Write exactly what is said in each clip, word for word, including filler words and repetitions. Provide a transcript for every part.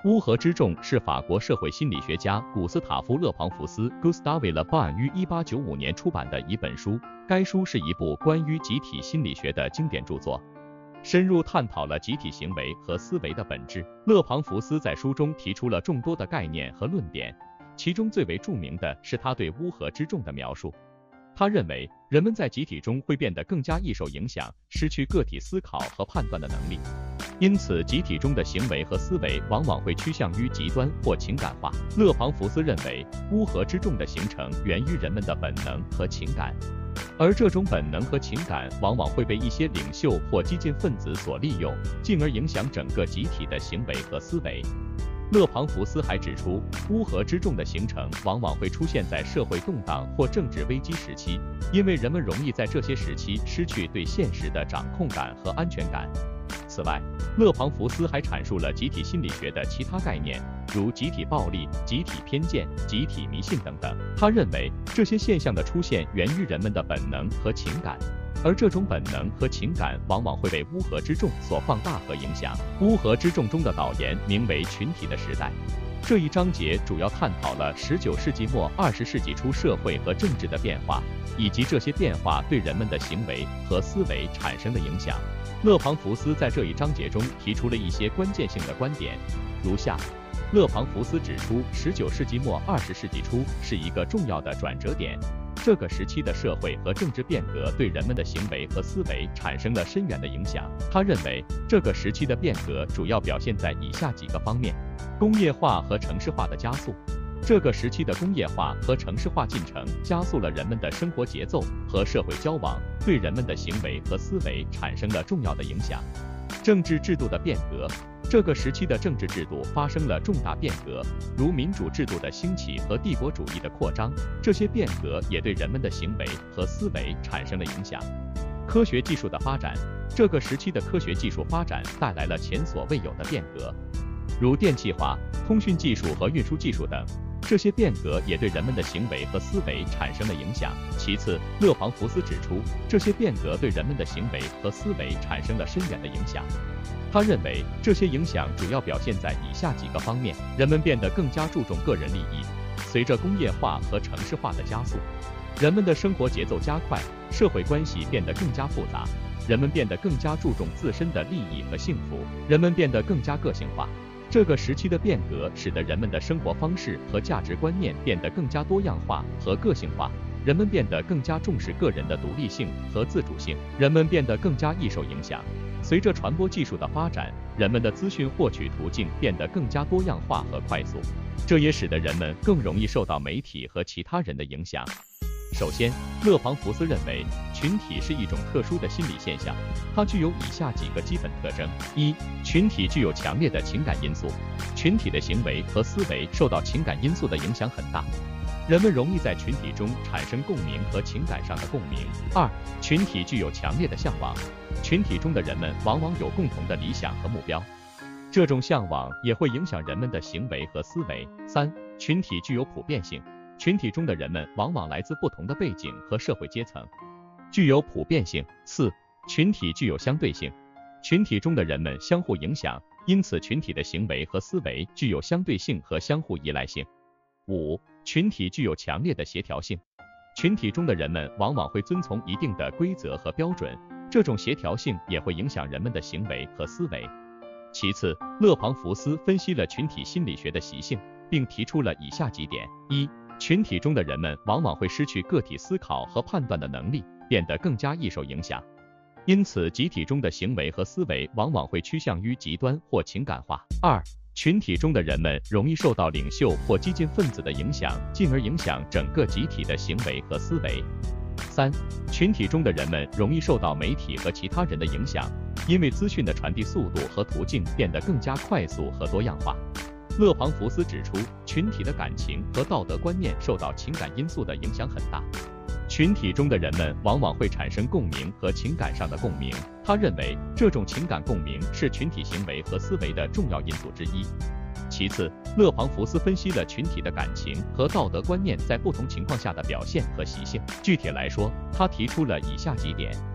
乌合之众是法国社会心理学家古斯塔夫·勒庞福斯 （Gustave Le Bon） 于一八九五年出版的一本书。该书是一部关于集体心理学的经典著作，深入探讨了集体行为和思维的本质。勒庞福斯在书中提出了众多的概念和论点，其中最为著名的是他对乌合之众的描述。他认为，人们在集体中会变得更加易受影响，失去个体思考和判断的能力。因此，集体中的行为和思维往往会趋向于极端或情感化。勒庞福斯认为，乌合之众的形成源于人们的本能和情感，而这种本能和情感往往会被一些领袖或激进分子所利用，进而影响整个集体的行为和思维。勒庞福斯还指出，乌合之众的形成往往会出现在社会动荡或政治危机时期，因为人们容易在这些时期失去对现实的掌控感和安全感。此外，勒庞福斯还阐述了集体心理学的其他概念，如集体暴力、集体偏见、集体迷信等等。他认为，这些现象的出现源于人们的本能和情感，而这种本能和情感往往会被乌合之众所放大和影响。乌合之众中的导言名为《群体的时代》。这一章节主要探讨了十九世纪末二十世纪初社会和政治的变化，以及这些变化对人们的行为和思维产生的影响。勒庞福斯在这一章节中提出了一些关键性的观点，如下。勒庞福斯指出，十九世纪末二十世纪初是一个重要的转折点，这个时期的社会和政治变革对人们的行为和思维产生了深远的影响。他认为，这个时期的变革主要表现在以下几个方面：工业化和城市化的加速。这个时期的工业化和城市化进程加速了人们的生活节奏和社会交往，对人们的行为和思维产生了重要的影响。政治制度的变革。这个时期的政治制度发生了重大变革，如民主制度的兴起和帝国主义的扩张，这些变革也对人们的行为和思维产生了影响。科学技术的发展。这个时期的科学技术发展带来了前所未有的变革，如电气化、通讯技术和运输技术等。这些变革也对人们的行为和思维产生了影响。其次，勒庞福斯指出，这些变革对人们的行为和思维产生了深远的影响。他认为，这些影响主要表现在以下几个方面：人们变得更加注重个人利益。随着工业化和城市化的加速，人们的生活节奏加快，社会关系变得更加复杂，人们变得更加注重自身的利益和幸福，人们变得更加个性化。这个时期的变革使得人们的生活方式和价值观念变得更加多样化和个性化，人们变得更加重视个人的独立性和自主性，人们变得更加易受影响。随着传播技术的发展，人们的资讯获取途径变得更加多样化和快速，这也使得人们更容易受到媒体和其他人的影响。首先，勒庞福斯认为，群体是一种特殊的心理现象，它具有以下几个基本特征：一、群体具有强烈的情感因素，群体的行为和思维受到情感因素的影响很大，人们容易在群体中产生共鸣和情感上的共鸣。二、群体具有强烈的向往，群体中的人们往往有共同的理想和目标，这种向往也会影响人们的行为和思维。三、群体具有普遍性，群体中的人们往往来自不同的背景和社会阶层，具有普遍性。四、群体具有相对性，群体中的人们相互影响，因此群体的行为和思维具有相对性和相互依赖性。五、群体具有强烈的协调性，群体中的人们往往会遵从一定的规则和标准，这种协调性也会影响人们的行为和思维。其次，勒庞福斯分析了群体心理学的习性，并提出了以下几点：一、群体中的人们往往会失去个体思考和判断的能力，变得更加易受影响，因此集体中的行为和思维往往会趋向于极端或情感化。二、群体中的人们容易受到领袖或激进分子的影响，进而影响整个集体的行为和思维。三、群体中的人们容易受到媒体和其他人的影响，因为资讯的传递速度和途径变得更加快速和多样化。勒庞福斯指出，群体的感情和道德观念受到情感因素的影响很大，群体中的人们往往会产生共鸣和情感上的共鸣。他认为，这种情感共鸣是群体行为和思维的重要因素之一。其次，勒庞福斯分析了群体的感情和道德观念在不同情况下的表现和习性。具体来说，他提出了以下几点：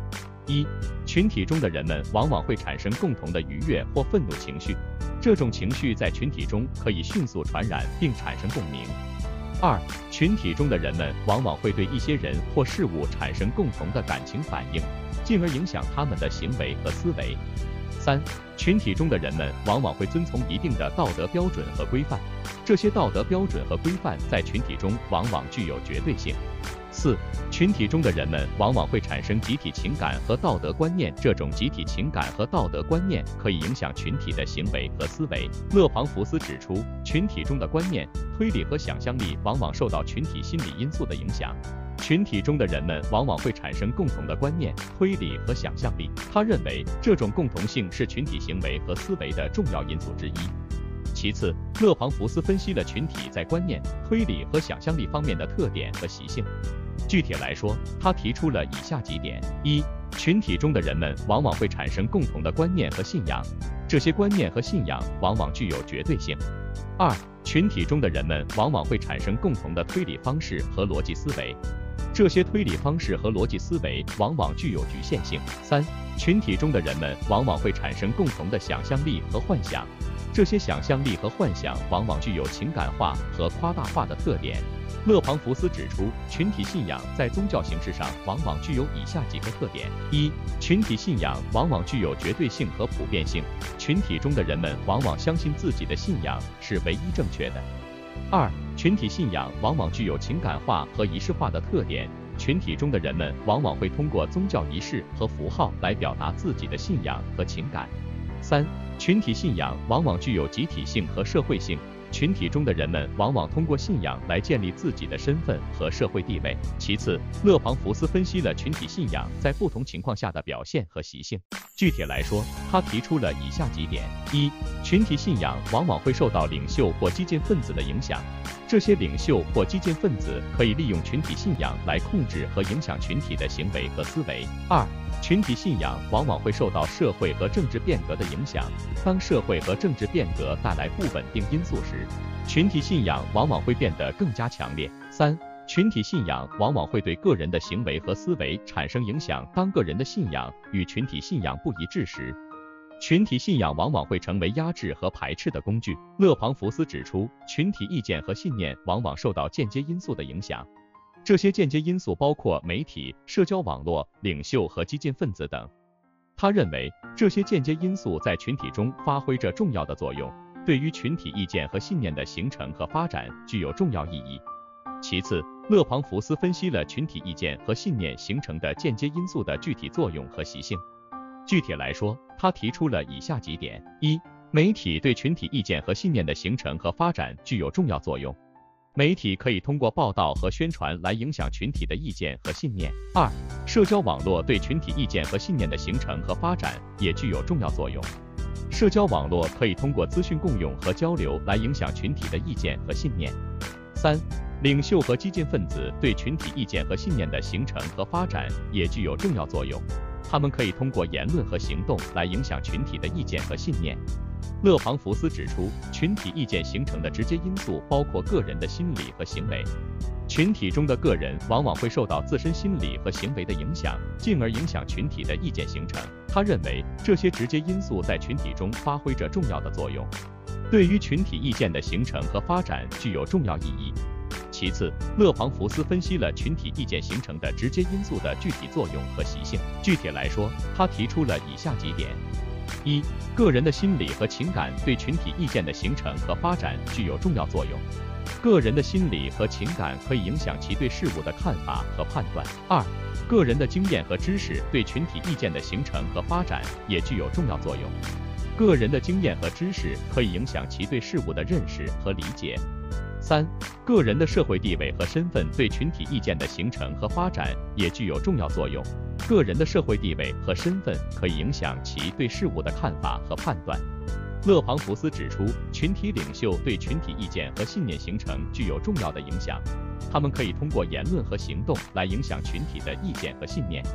一、群体中的人们往往会产生共同的愉悦或愤怒情绪，这种情绪在群体中可以迅速传染并产生共鸣。二、群体中的人们往往会对一些人或事物产生共同的感情反应，进而影响他们的行为和思维。三、群体中的人们往往会遵从一定的道德标准和规范，这些道德标准和规范在群体中往往具有绝对性。四、群体中的人们往往会产生集体情感和道德观念，这种集体情感和道德观念可以影响群体的行为和思维。勒庞福斯指出，群体中的观念、推理和想象力往往受到群体心理因素的影响。群体中的人们往往会产生共同的观念、推理和想象力。他认为，这种共同性是群体行为和思维的重要因素之一。其次，勒庞福斯分析了群体在观念、推理和想象力方面的特点和习性。具体来说，他提出了以下几点：一、群体中的人们往往会产生共同的观念和信仰，这些观念和信仰往往具有绝对性。二、群体中的人们往往会产生共同的推理方式和逻辑思维，这些推理方式和逻辑思维往往具有局限性。三、群体中的人们往往会产生共同的想象力和幻想，这些想象力和幻想往往具有情感化和夸大化的特点。勒庞福斯指出，群体信仰在宗教形式上往往具有以下几个特点：一、群体信仰往往具有绝对性和普遍性，群体中的人们往往相信自己的信仰是唯一正确的。二、群体信仰往往具有情感化和仪式化的特点，群体中的人们往往会通过宗教仪式和符号来表达自己的信仰和情感。三、群体信仰往往具有集体性和社会性，群体中的人们往往通过信仰来建立自己的身份和社会地位。其次，勒庞福斯分析了群体信仰在不同情况下的表现和习性。具体来说，他提出了以下几点：一、群体信仰往往会受到领袖或激进分子的影响，这些领袖或激进分子可以利用群体信仰来控制和影响群体的行为和思维。二、群体信仰往往会受到社会和政治变革的影响，当社会和政治变革带来不稳定因素时，群体信仰往往会变得更加强烈。三、群体信仰往往会对个人的行为和思维产生影响，当个人的信仰与群体信仰不一致时，群体信仰往往会成为压制和排斥的工具。勒庞福斯指出，群体意见和信念往往受到间接因素的影响，这些间接因素包括媒体、社交网络、领袖和激进分子等。他认为，这些间接因素在群体中发挥着重要的作用，对于群体意见和信念的形成和发展具有重要意义。其次，勒庞福斯分析了群体意见和信念形成的间接因素的具体作用和习性。具体来说，他提出了以下几点：一、媒体对群体意见和信念的形成和发展具有重要作用，媒体可以通过报道和宣传来影响群体的意见和信念。二、社交网络对群体意见和信念的形成和发展也具有重要作用，社交网络可以通过资讯共用和交流来影响群体的意见和信念。三、领袖和激进分子对群体意见和信念的形成和发展也具有重要作用，他们可以通过言论和行动来影响群体的意见和信念。勒庞福斯指出，群体意见形成的直接因素包括个人的心理和行为，群体中的个人往往会受到自身心理和行为的影响，进而影响群体的意见形成。他认为，这些直接因素在群体中发挥着重要的作用，对于群体意见的形成和发展具有重要意义。其次，勒庞福斯分析了群体意见形成的直接因素的具体作用和习性。具体来说，他提出了以下几点：一、个人的心理和情感对群体意见的形成和发展具有重要作用，个人的心理和情感可以影响其对事物的看法和判断。二、个人的经验和知识对群体意见的形成和发展也具有重要作用，个人的经验和知识可以影响其对事物的认识和理解。三、个人的社会地位和身份对群体意见的形成和发展也具有重要作用，个人的社会地位和身份可以影响其对事物的看法和判断。勒庞福斯指出，群体领袖对群体意见和信念形成具有重要的影响，他们可以通过言论和行动来影响群体的意见和信念。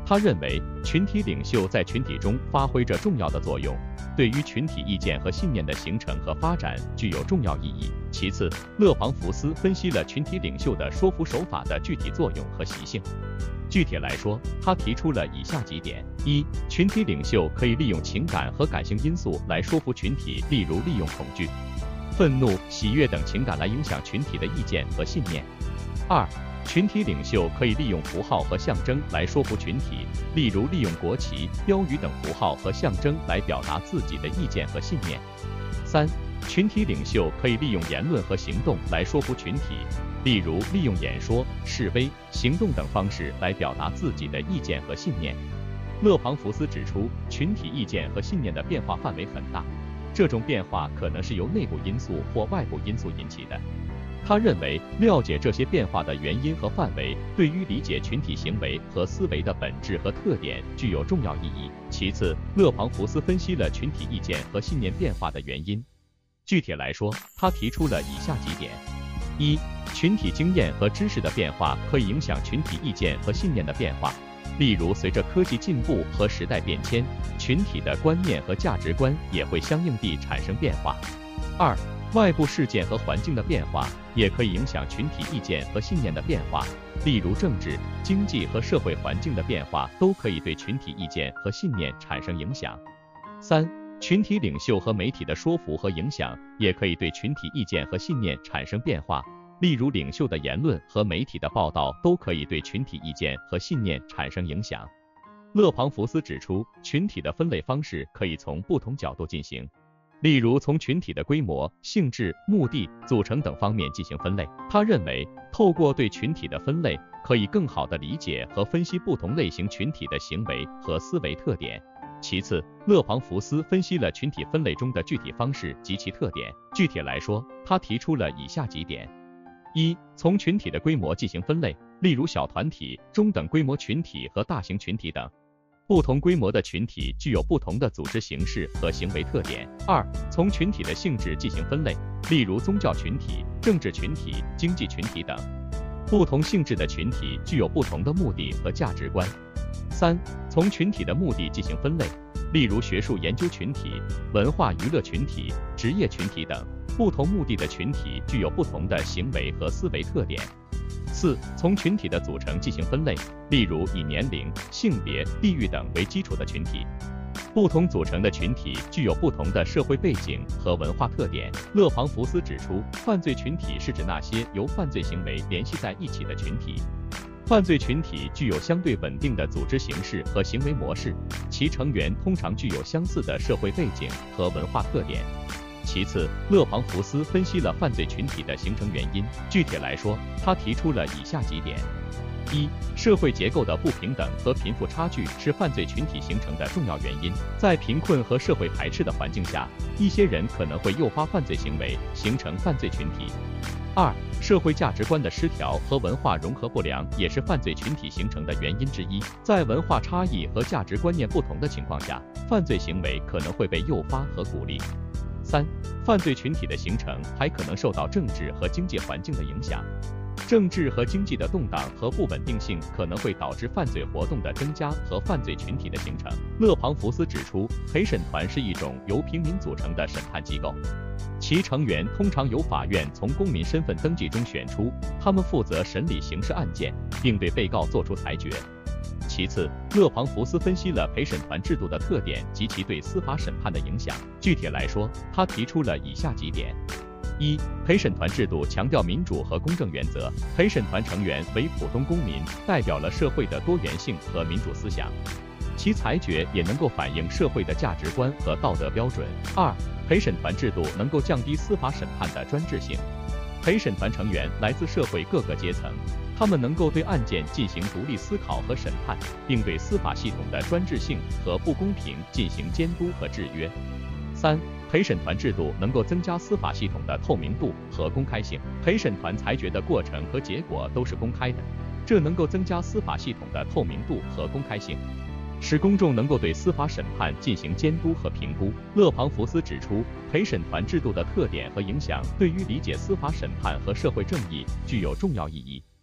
他认为，群体领袖在群体中发挥着重要的作用，对于群体意见和信念的形成和发展具有重要意义。其次，勒庞福斯分析了群体领袖的说服手法的具体作用和习性。具体来说，他提出了以下几点：一、群体领袖可以利用情感和感性因素来说服群体，例如利用恐惧、愤怒、喜悦等情感来影响群体的意见和信念。二、群体领袖可以利用符号和象征来说服群体，例如利用国旗、标语等符号和象征来表达自己的意见和信念。三、群体领袖可以利用言论和行动来说服群体，例如利用演说、示威、行动等方式来表达自己的意见和信念。勒庞福斯指出，群体意见和信念的变化范围很大，这种变化可能是由内部因素或外部因素引起的。他认为，了解这些变化的原因和范围，对于理解群体行为和思维的本质和特点具有重要意义。其次，勒庞福斯分析了群体意见和信念变化的原因。具体来说，他提出了以下几点：一、群体经验和知识的变化可以影响群体意见和信念的变化。例如，随着科技进步和时代变迁，群体的观念和价值观也会相应地产生变化。二、外部事件和环境的变化也可以影响群体意见和信念的变化，例如政治、经济和社会环境的变化都可以对群体意见和信念产生影响。三、群体领袖和媒体的说服和影响也可以对群体意见和信念产生变化，例如领袖的言论和媒体的报道都可以对群体意见和信念产生影响。勒庞福斯指出，群体的分类方式可以从不同角度进行，例如从群体的规模、性质、目的、组成等方面进行分类。他认为，透过对群体的分类，可以更好地理解和分析不同类型群体的行为和思维特点。其次，勒庞福斯分析了群体分类中的具体方式及其特点。具体来说，他提出了以下几点：一、从群体的规模进行分类，例如小团体、中等规模群体和大型群体等。不同规模的群体具有不同的组织形式和行为特点。二、从群体的性质进行分类，例如宗教群体、政治群体、经济群体等。不同性质的群体具有不同的目的和价值观。三、从群体的目的进行分类，例如学术研究群体、文化娱乐群体、职业群体等。不同目的的群体具有不同的行为和思维特点。四、从群体的组成进行分类，例如以年龄、性别、地域等为基础的群体。不同组成的群体具有不同的社会背景和文化特点。勒庞福斯指出，犯罪群体是指那些由犯罪行为联系在一起的群体。犯罪群体具有相对稳定的组织形式和行为模式，其成员通常具有相似的社会背景和文化特点。其次，勒庞福斯分析了犯罪群体的形成原因。具体来说，他提出了以下几点：一、社会结构的不平等和贫富差距是犯罪群体形成的重要原因。在贫困和社会排斥的环境下，一些人可能会诱发犯罪行为，形成犯罪群体。二、社会价值观的失调和文化融合不良也是犯罪群体形成的原因之一。在文化差异和价值观念不同的情况下，犯罪行为可能会被诱发和鼓励。三、犯罪群体的形成还可能受到政治和经济环境的影响。政治和经济的动荡和不稳定性可能会导致犯罪活动的增加和犯罪群体的形成。勒庞福斯指出，陪审团是一种由平民组成的审判机构，其成员通常由法院从公民身份登记中选出，他们负责审理刑事案件，并对被告作出裁决。其次，勒庞福斯分析了陪审团制度的特点及其对司法审判的影响。具体来说，他提出了以下几点：一、陪审团制度强调民主和公正原则，陪审团成员为普通公民，代表了社会的多元性和民主思想，其裁决也能够反映社会的价值观和道德标准。二、陪审团制度能够降低司法审判的专制性，陪审团成员来自社会各个阶层，他们能够对案件进行独立思考和审判，并对司法系统的专制性和不公平进行监督和制约。三、陪审团制度能够增加司法系统的透明度和公开性，陪审团裁决的过程和结果都是公开的，这能够增加司法系统的透明度和公开性，使公众能够对司法审判进行监督和评估。勒庞福斯指出，陪审团制度的特点和影响对于理解司法审判和社会正义具有重要意义。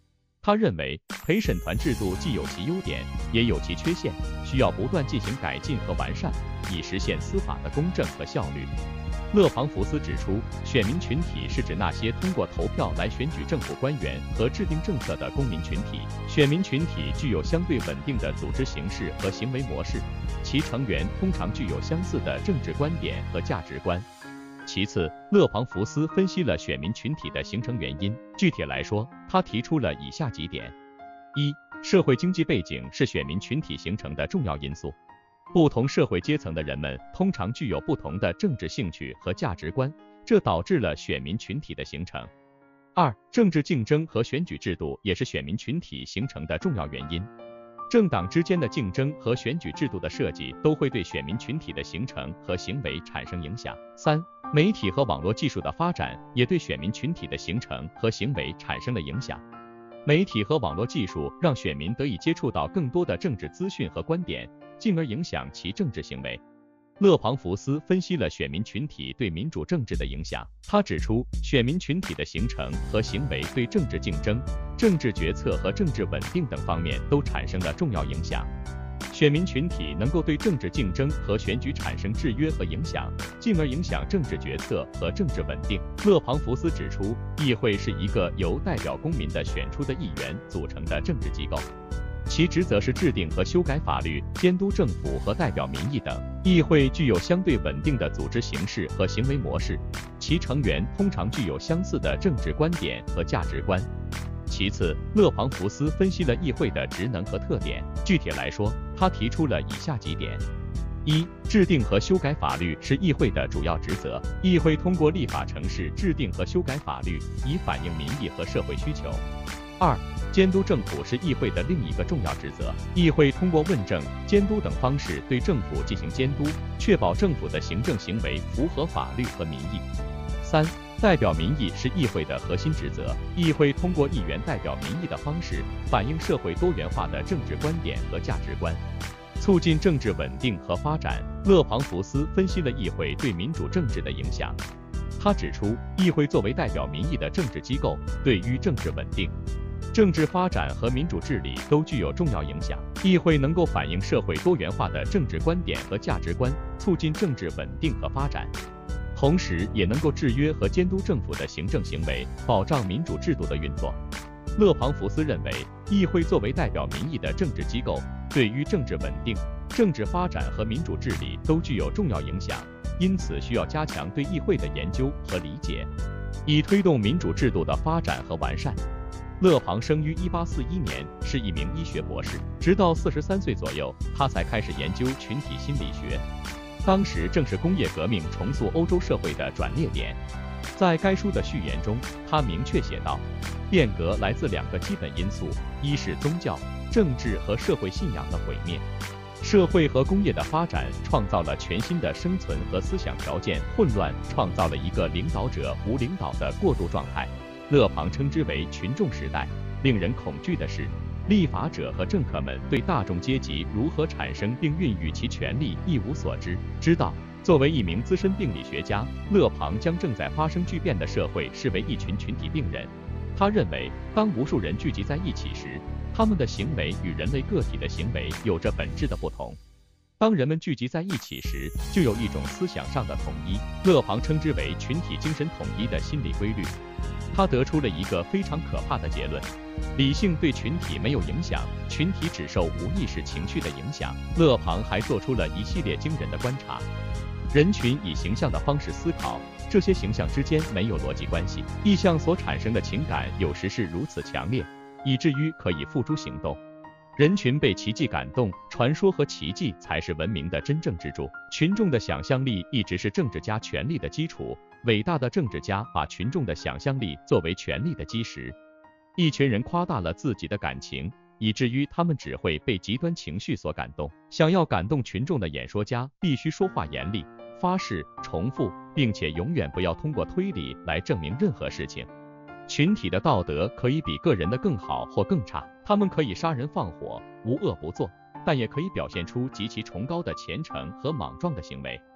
他认为陪审团制度既有其优点，也有其缺陷，需要不断进行改进和完善，以实现司法的公正和效率。勒庞福斯指出，选民群体是指那些通过投票来选举政府官员和制定政策的公民群体。选民群体具有相对稳定的组织形式和行为模式，其成员通常具有相似的政治观点和价值观。其次，勒庞福斯分析了选民群体的形成原因。具体来说，他提出了以下几点：一、社会经济背景是选民群体形成的重要因素。不同社会阶层的人们通常具有不同的政治兴趣和价值观，这导致了选民群体的形成。二、政治竞争和选举制度也是选民群体形成的重要原因。政党之间的竞争和选举制度的设计都会对选民群体的形成和行为产生影响。三、媒体和网络技术的发展也对选民群体的形成和行为产生了影响。媒体和网络技术让选民得以接触到更多的政治资讯和观点，进而影响其政治行为。勒庞福斯分析了选民群体对民主政治的影响。他指出，选民群体的形成和行为对政治竞争、政治决策和政治稳定等方面都产生了重要影响。选民群体能够对政治竞争和选举产生制约和影响，进而影响政治决策和政治稳定。勒庞福斯指出，议会是一个由代表公民的选出的议员组成的政治机构，其职责是制定和修改法律、监督政府和代表民意等。议会具有相对稳定的组织形式和行为模式，其成员通常具有相似的政治观点和价值观。其次，勒庞福斯分析了议会的职能和特点。具体来说，他提出了以下几点：一、制定和修改法律是议会的主要职责。议会通过立法程式制定和修改法律，以反映民意和社会需求。二、监督政府是议会的另一个重要职责。议会通过问政、监督等方式对政府进行监督，确保政府的行政行为符合法律和民意。三、代表民意是议会的核心职责。议会通过议员代表民意的方式，反映社会多元化的政治观点和价值观，促进政治稳定和发展。勒庞福斯分析了议会对民主政治的影响。他指出，议会作为代表民意的政治机构，对于政治稳定、政治发展和民主治理都具有重要影响。议会能够反映社会多元化的政治观点和价值观，促进政治稳定和发展，同时也能够制约和监督政府的行政行为，保障民主制度的运作。勒庞福斯认为，议会作为代表民意的政治机构，对于政治稳定、政治发展和民主治理都具有重要影响，因此需要加强对议会的研究和理解，以推动民主制度的发展和完善。勒庞生于一八四一年，是一名医学博士，直到四十三岁左右，他才开始研究群体心理学。当时正是工业革命重塑欧洲社会的转捩点。在该书的序言中，他明确写道，变革来自两个基本因素，一是宗教、政治和社会信仰的毁灭。社会和工业的发展创造了全新的生存和思想条件，混乱创造了一个领导者无领导的过渡状态。勒庞称之为群众时代。令人恐惧的是，立法者和政客们对大众阶级如何产生并孕育其权利一无所知。知道，作为一名资深病理学家，勒庞将正在发生巨变的社会视为一群群体病人。他认为，当无数人聚集在一起时，他们的行为与人类个体的行为有着本质的不同。当人们聚集在一起时，就有一种思想上的统一，勒庞称之为群体精神统一的心理规律。他得出了一个非常可怕的结论：理性对群体没有影响，群体只受无意识情绪的影响。勒庞还做出了一系列惊人的观察：人群以形象的方式思考，这些形象之间没有逻辑关系，意象所产生的情感有时是如此强烈，以至于可以付诸行动。人群被奇迹感动，传说和奇迹才是文明的真正支柱。群众的想象力一直是政治家权力的基础，伟大的政治家把群众的想象力作为权力的基石。一群人夸大了自己的感情，以至于他们只会被极端情绪所感动。想要感动群众的演说家必须说话严厉、发誓、重复，并且永远不要通过推理来证明任何事情。群体的道德可以比个人的更好或更差，他们可以杀人放火，无恶不作，但也可以表现出极其崇高的虔诚和莽撞的行为。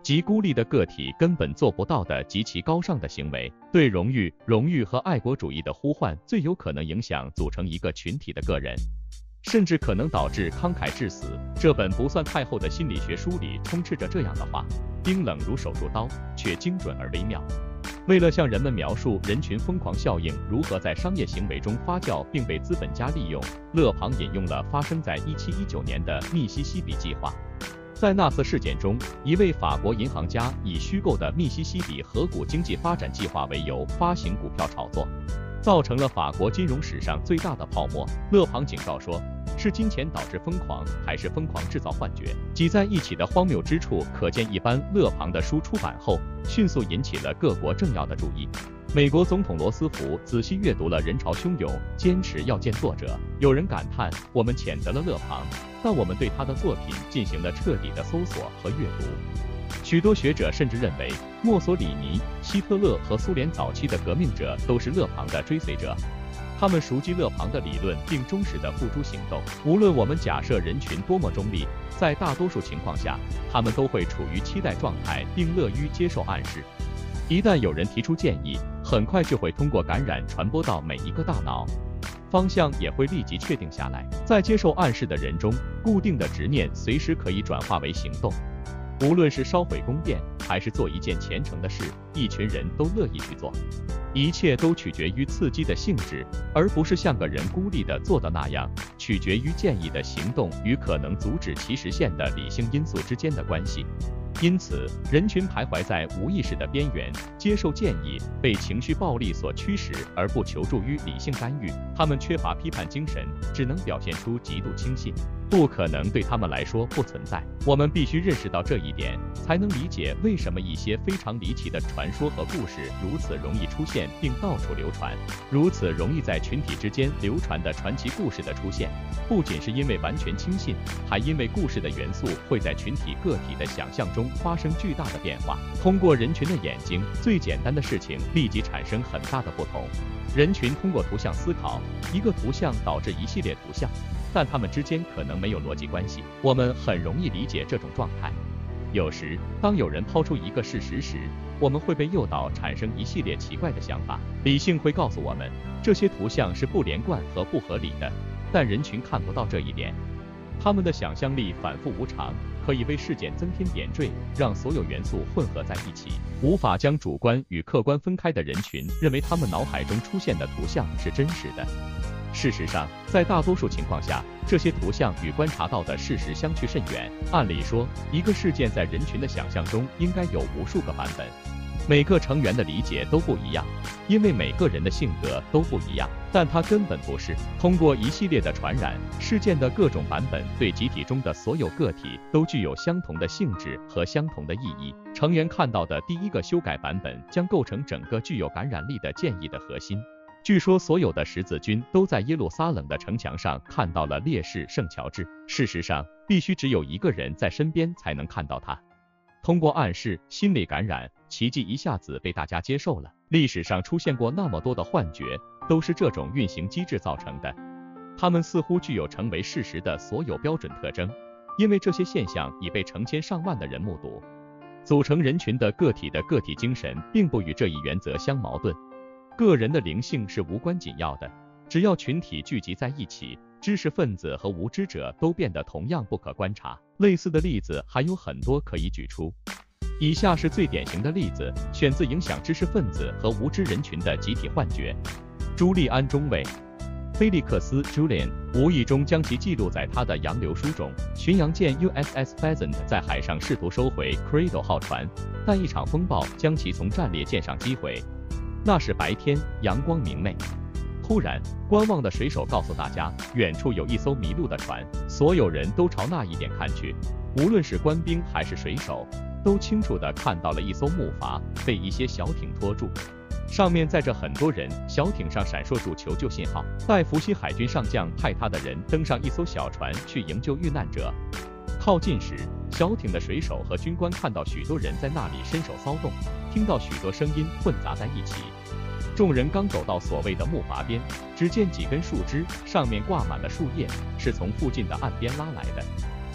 即孤立的个体根本做不到的极其高尚的行为。对荣誉、荣誉和爱国主义的呼唤，最有可能影响组成一个群体的个人，甚至可能导致慷慨致死。这本不算太厚的心理学书里充斥着这样的话，冰冷如手术刀，却精准而微妙。为了向人们描述人群疯狂效应如何在商业行为中发酵并被资本家利用，勒庞引用了发生在一七一九年的密西西比计划。在那次事件中，一位法国银行家以虚构的密西西比河谷经济发展计划为由发行股票炒作，造成了法国金融史上最大的泡沫。勒庞警告说，是金钱导致疯狂，还是疯狂制造幻觉？挤在一起的荒谬之处可见一斑。勒庞的书出版后，迅速引起了各国政要的注意。美国总统罗斯福仔细阅读了人潮汹涌，坚持要见作者。有人感叹，我们谴责了勒庞，但我们对他的作品进行了彻底的搜索和阅读。许多学者甚至认为，墨索里尼、希特勒和苏联早期的革命者都是勒庞的追随者。他们熟悉勒庞的理论，并忠实地付诸行动。无论我们假设人群多么中立，在大多数情况下，他们都会处于期待状态，并乐于接受暗示。一旦有人提出建议，很快就会通过感染传播到每一个大脑，方向也会立即确定下来。在接受暗示的人中，固定的执念随时可以转化为行动。无论是烧毁宫殿，还是做一件虔诚的事，一群人都乐意去做。一切都取决于刺激的性质，而不是像个人孤立的做的那样，取决于建议的行动与可能阻止其实现的理性因素之间的关系。因此，人群徘徊在无意识的边缘，接受建议，被情绪暴力所驱使，而不求助于理性干预。他们缺乏批判精神，只能表现出极度轻信，不可能对他们来说不存在。我们必须认识到这一点，才能理解为什么一些非常离奇的传说和故事如此容易出现并到处流传。如此容易在群体之间流传的传奇故事的出现，不仅是因为完全轻信，还因为故事的元素会在群体个体的想象中发生巨大的变化。通过人群的眼睛，最简单的事情立即产生很大的不同。人群通过图像思考，一个图像导致一系列图像，但它们之间可能没有逻辑关系。我们很容易理解这种状态。有时，当有人抛出一个事实时，我们会被诱导产生一系列奇怪的想法。理性会告诉我们，这些图像是不连贯和不合理的，但人群看不到这一点。他们的想象力反复无常，可以为事件增添点缀，让所有元素混合在一起。无法将主观与客观分开的人群，认为他们脑海中出现的图像是真实的。事实上，在大多数情况下，这些图像与观察到的事实相去甚远。按理说，一个事件在人群的想象中应该有无数个版本，每个成员的理解都不一样，因为每个人的性格都不一样。但它根本不是。通过一系列的传染，事件的各种版本对集体中的所有个体都具有相同的性质和相同的意义。成员看到的第一个修改版本将构成整个具有感染力的建议的核心。据说所有的十字军都在耶路撒冷的城墙上看到了烈士圣乔治。事实上，必须只有一个人在身边才能看到他。通过暗示、心理感染，奇迹一下子被大家接受了。历史上出现过那么多的幻觉，都是这种运行机制造成的。它们似乎具有成为事实的所有标准特征，因为这些现象已被成千上万的人目睹。组成人群的个体的个体精神并不与这一原则相矛盾。个人的灵性是无关紧要的，只要群体聚集在一起，知识分子和无知者都变得同样不可观察。类似的例子还有很多可以举出，以下是最典型的例子，选自影响知识分子和无知人群的集体幻觉。朱利安中尉菲利克斯 Julian 无意中将其记录在他的洋流书中。巡洋舰 U S S Pheasant 在海上试图收回 Cradle 号船，但一场风暴将其从战列舰上击毁。那是白天，阳光明媚。突然，观望的水手告诉大家，远处有一艘迷路的船。所有人都朝那一点看去，无论是官兵还是水手，都清楚地看到了一艘木筏被一些小艇拖住，上面载着很多人。小艇上闪烁住求救信号。戴弗西海军上将派他的人登上一艘小船去营救遇难者。靠近时，小艇的水手和军官看到许多人在那里伸手骚动，听到许多声音混杂在一起。众人刚走到所谓的木筏边，只见几根树枝，上面挂满了树叶，是从附近的岸边拉来的。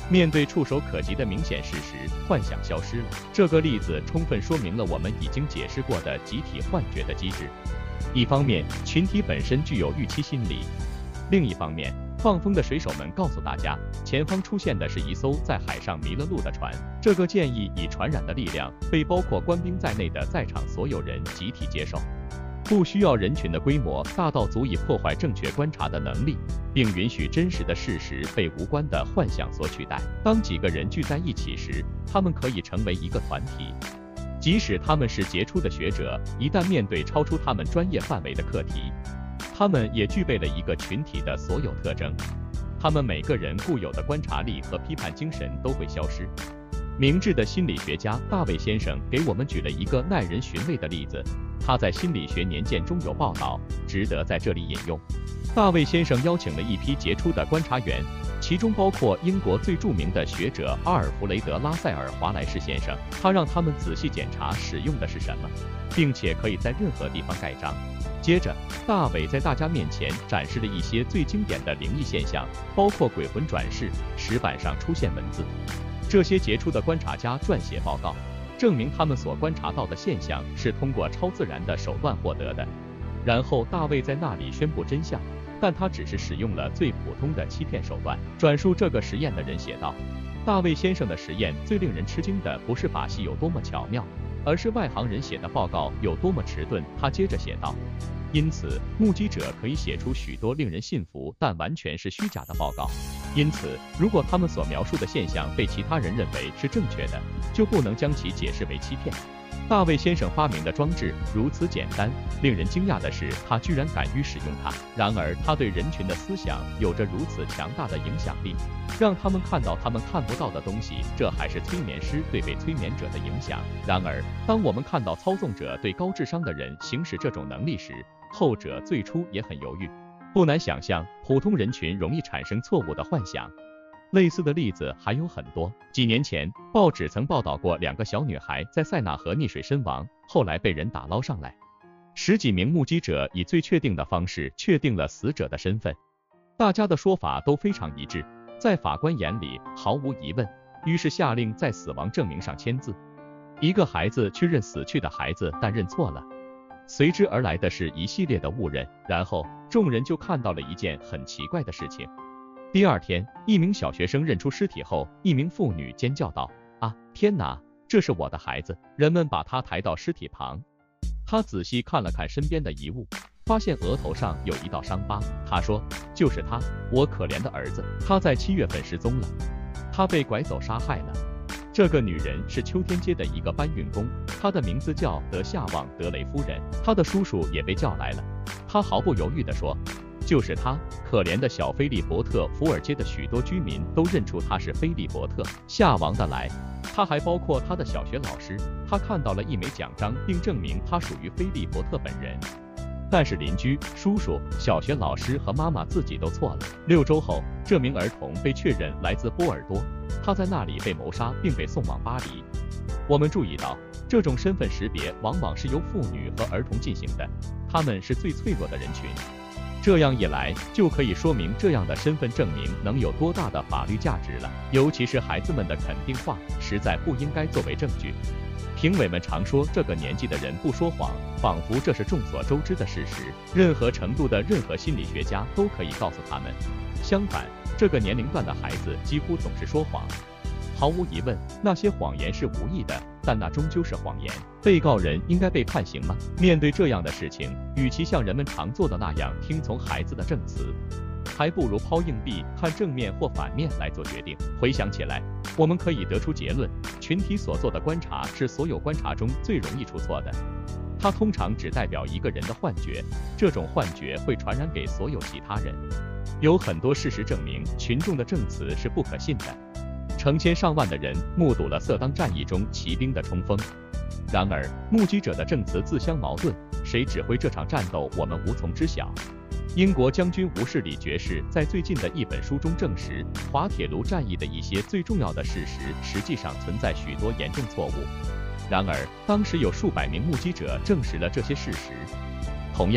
面对触手可及的明显事实，幻想消失了。这个例子充分说明了我们已经解释过的集体幻觉的机制。一方面，群体本身具有预期心理；另一方面，放风的水手们告诉大家，前方出现的是一艘在海上迷了路的船。这个建议以传染的力量被包括官兵在内的在场所有人集体接受。不需要人群的规模大到足以破坏正确观察的能力，并允许真实的事实被无关的幻想所取代。当几个人聚在一起时，他们可以成为一个团体。即使他们是杰出的学者，一旦面对超出他们专业范围的课题，他们也具备了一个群体的所有特征。他们每个人固有的观察力和批判精神都会消失。明智的心理学家大卫先生给我们举了一个耐人寻味的例子，他在《心理学年鉴》中有报道，值得在这里引用。大卫先生邀请了一批杰出的观察员，其中包括英国最著名的学者阿尔弗雷德·拉塞尔·华莱士先生。他让他们仔细检查使用的是什么，并且可以在任何地方盖章。接着，大卫在大家面前展示了一些最经典的灵异现象，包括鬼魂转世。石板上出现文字。这些杰出的观察家撰写报告，证明他们所观察到的现象是通过超自然的手段获得的。然后大卫在那里宣布真相，但他只是使用了最普通的欺骗手段。转述这个实验的人写道，大卫先生的实验最令人吃惊的不是把戏有多么巧妙，而是外行人写的报告有多么迟钝。他接着写道，因此目击者可以写出许多令人信服但完全是虚假的报告。因此，如果他们所描述的现象被其他人认为是正确的，就不能将其解释为欺骗。大卫先生发明的装置如此简单，令人惊讶的是，他居然敢于使用它。然而，他对人群的思想有着如此强大的影响力，让他们看到他们看不到的东西。这还是催眠师对被催眠者的影响。然而，当我们看到操纵者对高智商的人行使这种能力时，后者最初也很犹豫。不难想象，普通人群容易产生错误的幻想。类似的例子还有很多。几年前，报纸曾报道过两个小女孩在塞纳河溺水身亡，后来被人打捞上来。十几名目击者以最确定的方式确定了死者的身份，大家的说法都非常一致，在法官眼里毫无疑问，于是下令在死亡证明上签字。一个孩子去认死去的孩子，但认错了，随之而来的是一系列的误认，然后众人就看到了一件很奇怪的事情。第二天，一名小学生认出尸体后，一名妇女尖叫道：啊，天哪，这是我的孩子！人们把他抬到尸体旁，他仔细看了看身边的遗物，发现额头上有一道伤疤。他说，就是他，我可怜的儿子，他在七月份失踪了，他被拐走杀害了。这个女人是秋天街的一个搬运工，她的名字叫德夏旺·德雷夫人，她的叔叔也被叫来了。他毫不犹豫地说，就是他。可怜的小菲利伯特福尔街的许多居民都认出他是菲利伯特夏王的来，他还包括他的小学老师。他看到了一枚奖章，并证明他属于菲利伯特本人。但是邻居、叔叔、小学老师和妈妈自己都错了。六周后，这名儿童被确认来自波尔多，他在那里被谋杀并被送往巴黎。我们注意到，这种身份识别往往是由妇女和儿童进行的，他们是最脆弱的人群。这样一来，就可以说明这样的身份证明能有多大的法律价值了。尤其是孩子们的肯定话，实在不应该作为证据。评委们常说这个年纪的人不说谎，仿佛这是众所周知的事实，任何程度的任何心理学家都可以告诉他们。相反，这个年龄段的孩子几乎总是说谎。毫无疑问，那些谎言是无意的，但那终究是谎言。被告人应该被判刑吗？面对这样的事情，与其像人们常做的那样听从孩子的证词，还不如抛硬币，看正面或反面来做决定。回想起来，我们可以得出结论：群体所做的观察是所有观察中最容易出错的。它通常只代表一个人的幻觉，这种幻觉会传染给所有其他人。有很多事实证明，群众的证词是不可信的。成千上万的人目睹了色当战役中骑兵的冲锋，然而目击者的证词自相矛盾，谁指挥这场战斗我们无从知晓。英国将军吴世礼爵士在最近的一本书中证实，滑铁卢战役的一些最重要的事实实际上存在许多严重错误。然而当时有数百名目击者证实了这些事实。同样，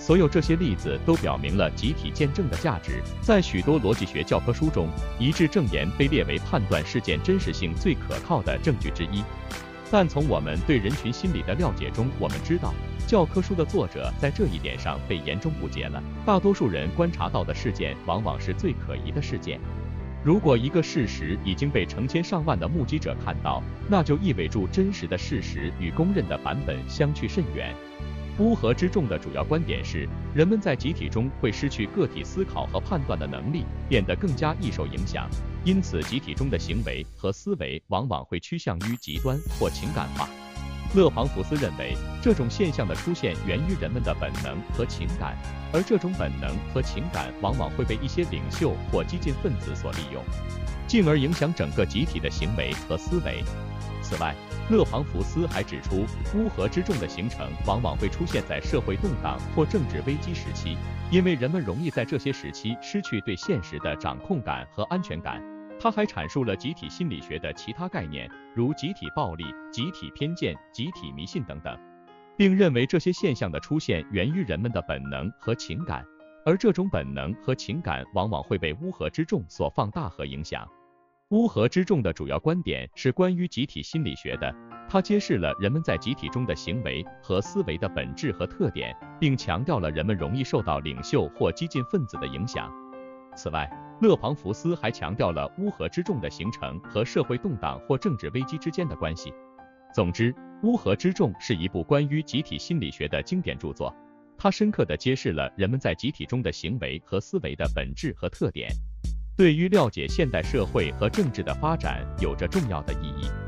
所有这些例子都表明了集体见证的价值。在许多逻辑学教科书中，一致证言被列为判断事件真实性最可靠的证据之一。但从我们对人群心理的了解中，我们知道，教科书的作者在这一点上被严重误解了。大多数人观察到的事件，往往是最可疑的事件。如果一个事实已经被成千上万的目击者看到，那就意味着真实的事实与公认的版本相去甚远。乌合之众的主要观点是，人们在集体中会失去个体思考和判断的能力，变得更加易受影响，因此集体中的行为和思维往往会趋向于极端或情感化。勒庞福斯认为，这种现象的出现源于人们的本能和情感，而这种本能和情感往往会被一些领袖或激进分子所利用，进而影响整个集体的行为和思维。此外，勒庞福斯还指出，乌合之众的形成往往会出现在社会动荡或政治危机时期，因为人们容易在这些时期失去对现实的掌控感和安全感。他还阐述了集体心理学的其他概念，如集体暴力、集体偏见、集体迷信等等，并认为这些现象的出现源于人们的本能和情感，而这种本能和情感往往会被乌合之众所放大和影响。乌合之众的主要观点是关于集体心理学的，它揭示了人们在集体中的行为和思维的本质和特点，并强调了人们容易受到领袖或激进分子的影响。此外，勒庞福斯还强调了乌合之众的形成和社会动荡或政治危机之间的关系。总之，乌合之众是一部关于集体心理学的经典著作，它深刻地揭示了人们在集体中的行为和思维的本质和特点，对于了解现代社会和政治的发展有着重要的意义。